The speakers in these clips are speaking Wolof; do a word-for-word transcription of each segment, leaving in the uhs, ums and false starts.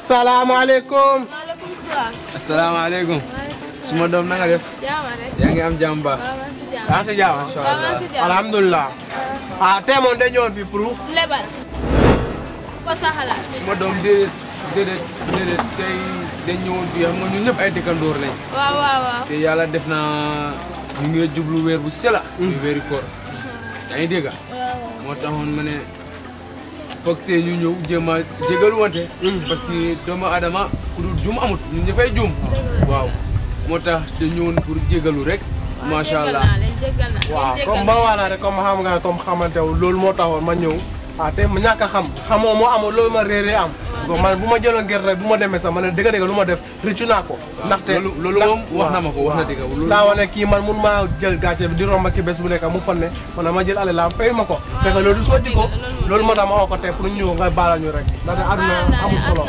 Assalamualaikum. Waalaikumsalam. Assalamualaikum. Suma doom na nga def. Jaama rek. yaa ngi am jàmm ba. Ah si jàmm. Alhamdulillah. Ah tey moom dañu ñëwoon fii pour. lebal. ko sa xalaat. Suma doom déedéet déedéet déedéet tey dañ ñëwoon fii xam nga ñun ñëpp ay dëkkandoor lañ. waaw waaw waaw. te yàlla def na ñu ngi jublu weer bu sela. muy weeri koor. yaa ngi dégg moo taxoon ma ne foog te ñu ñëw jéem a jégalu wante. parce que doomu adama ku dul jum amut ñun ñëppay jum. waaw moo tax te ñëwoon pour jégalu rek. macha allah waaw comme ba waana rek comme xam nga comme xamante wu loolu moo taxoon ma ñëw. ah te ma ñàkk a xam xamoo moo amul loolu ma réeré am. man bu ma jëloon gerte rek bu ma demee sax ma ne dëgg dëgg lu ma def rëccu naa ko. ndaxte loolu moom wax na ma ko wax na dëgg. loolu daa wane kii man mun maa jël gàcce bi di romb ki bés bu nekk mu fan ne man ma jël ale la fay ma ko. fekk loolu soo jikko loolu moo tax ma woo ko tey pour ñu ñëw nga baalal ñu rek ndaxte aduna amul solo.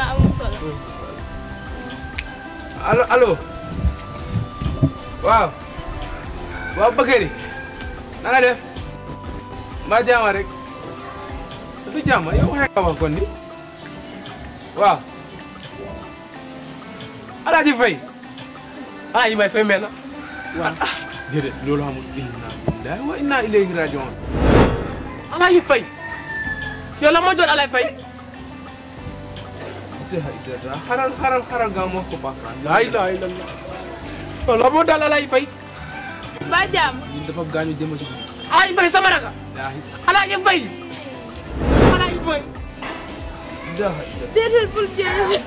allo allo waaw waaw Bakary na nga def mbaa jaama rek du jaama yow waxee nga wax kon ni waaw Alaaji Fay Alaaji May Fay mel na waaw jërëjëf loolu xamul inna lillahi wa inna ilayhi rajiun Alaaji Fay yow la moo jot Alaaji Fay xaral xaral xaral nga moo ko baaxaan la ilaha illallah la moo dal Alaaji Fay ba jàmm ñun dafa gaañu jëm si Alaaji Fay sama raka Alaaji Fay Alaaji Fay déedéet bul jël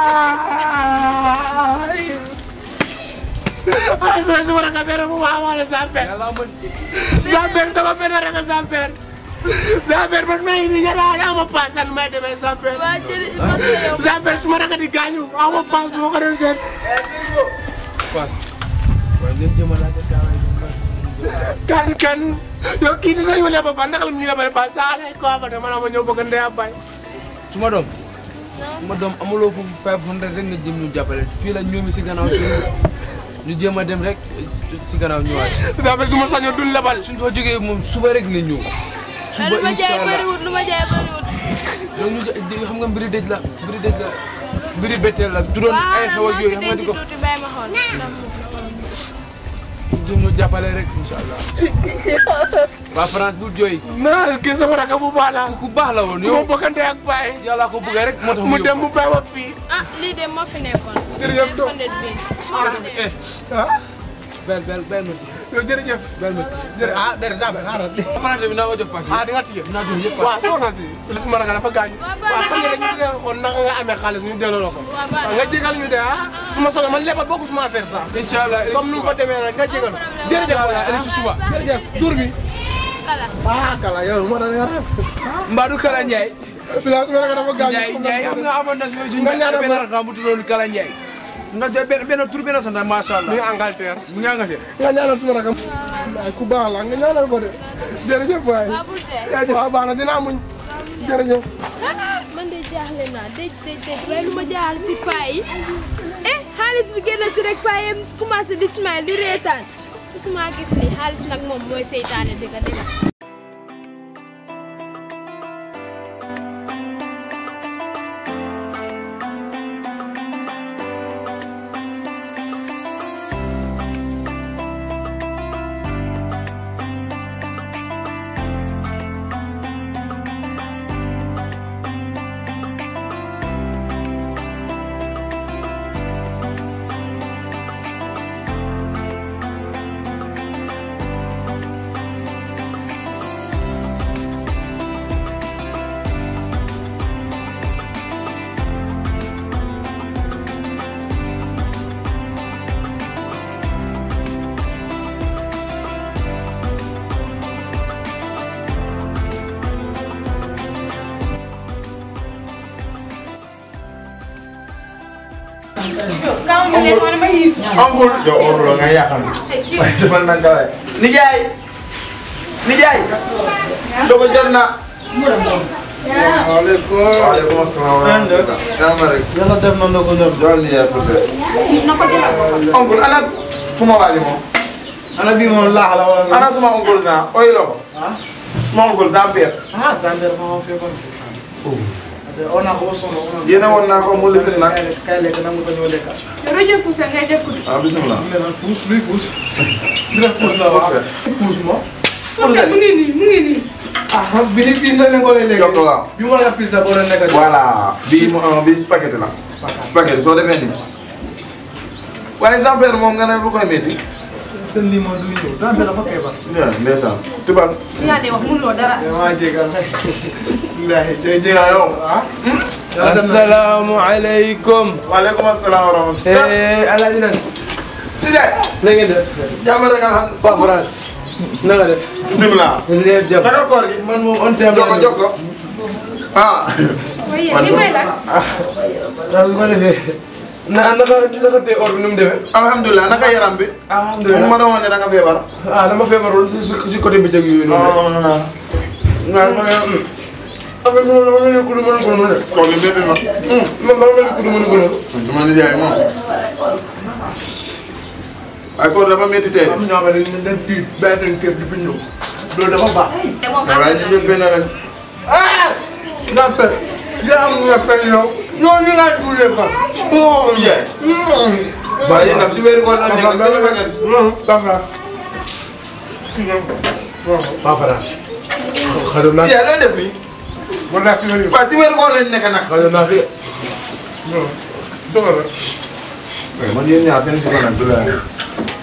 ay sama sama raka benn bu ma amoon Zamper Zamper sama benn raka Zamper Zamper man maa ngi nii yàlla aw ma paas san may demee Zamper Zamper su ma raka di gaañu aw ma paas bu ma ko doon seet paas waaye ñun jëmalaate saa kan kan yow kii dina ñu lebal ba naka la ñu lebal ba saa lay ko abade man ma ñëw bëgg ndey abay suma doom suma doom amuloo foofu five hundred rek nga jëm ñu jàppale fii la ñoomi si gannaaw suñu ñu jéem a dem rek si gannaaw ñëwaat Zamper su ma sañoon duñ lebal suñ fa jógee moom suba rek na ñëw suba lu ma jaay bëriwut lu ma jaay bëriwut donc ñu xam nga mbiri dëj la mbiri dëj la mbiri betteel la du doon ay xew ak yooyu xam nga di ko jëm ñu jàppale rek incha allah waa France bu jooy naa kii sama raka bu baax la ku baax la woon yow ma bokkante ak baay yàlla ko bëggee rek moo tax mu dem mu bay ma fii ah lii de moo fi nekkoon jërëjëf doom ah bel bel bel ma yow jërëjëf bel ma jërëjëf ah déedéet Zamper xaaral France bi naa ko jox pass ah di nga tijjee naa jox yëpp waaw soxna si li suma raka dafa gaañu waaw xam nga dañu dee xool naka nga amee xaalis ñu delloo la ko nga jégal ñu de ah suma soxla man lebal bokk suma affaire sax incha allah comme nu mu ko demee rek nga jégal jërëjëf waay si suba jërëjëf tur bi ah kala yow moo tax nga Mbadou Kala Ndiaye bila suma raka dafa gaañu Ndiaye Ndiaye am nga amoon na suñu nga ñaanal benn rakam bu tuddoon Kala Ndiaye nga jox benn benn tur benn sant macha allah mi Angleterre mu ngi Angleterre nga ñaanal suma rakam ay ku baax la nga ñaanal ko de jërëjëf waay waaw baax na dinaa muñ jërëjëf man de jaaxle naa dëj dëj dëj waaye lu ma jaaxal si paa yi eh xaalis bi génn si rek paa yi commencé di smile di reetaan musuma gis ni xaalis nag moom mooy seytaane dëgg dëgg Angul yo oro nga yakam way defal na gaay nijaay nijaay dogo jorna Waalaikum Waalaikum assalam nama rek yalla def na ndogo ndor jol nijaay ko se nako jël angul ana fuma wali mo ana bi mo la hala wala ana suma angul na oylo ha suma angul Zamper ah Zamper mo fe ko oh on a ko sono. Yéen a woon naa ko mu lifin nag. Kay lekk nangu ko ñoo lekk. Yow jëf fuuse ngay def ko. Ah bismillah. Mu ne lan puus luy puus. Dina puus la waaw. Puus mo. Fuuse mu ngi nii mu ngi nii. Ah bi ni fii na ko lay lekk. Yokk waaw. Bi mo la pizza bo la nekk. Voilà bii mu bii spaghetti la. Spaghetti soo defee nii. waaye Jean-Pierre moom nga ne lu koy métti. Seen lii moom du ñëw Jean-Pierre dafa feebar. waaw ndeysaan. tubal. Si yaa de wax mënuloo dara. Maa jégal. Bilahi day jégal yow ah. asalaamaaleykum. waaleykum asalaam wa rahmatulah. eh Alaaji Nan. Ndiaye. na ngeen def. jàmm rek alhamdulilah. Paa France. na nga def. bisimilah. lépp jàmm. naka koor gi. man moom on terme. jokko jokko. ah. waaye li may la. daal ma defee. na naka naka tey or bi nu mu demee. alhamdulilah naka yaram bi. alhamdulilah ma doon wax ne da nga feebar. ah dama feebaroon si si côté bi yooyu noonu. ah. waaw ma ne affaire bi moom dama mel ni ku du mën a gën a mën a. koor gi métti na. man dama mel ni ku du mën a gën a. dama ni jaay moom. ay koor dafa métti tey. am ñoo xam ne dañ leen tiit bàyyi leen kër gi fi ñëw loolu dafa baax. te moom waaye ñu jël benn rek. ah. Jean-Pierre. yaa am nga fen yow. yow ñu laaj duulee ko. oh Ndiaye. waaye yéen tam si weeru koor la nekk benn paquet. Paa France. xajul naa Ndiaye looy def nii. Bon naa fi nga ñëw. waaw si weeru koor lañ nekk nag. xajul naa fi. Dogal rek. man yéen ñaar seen si ko nag du la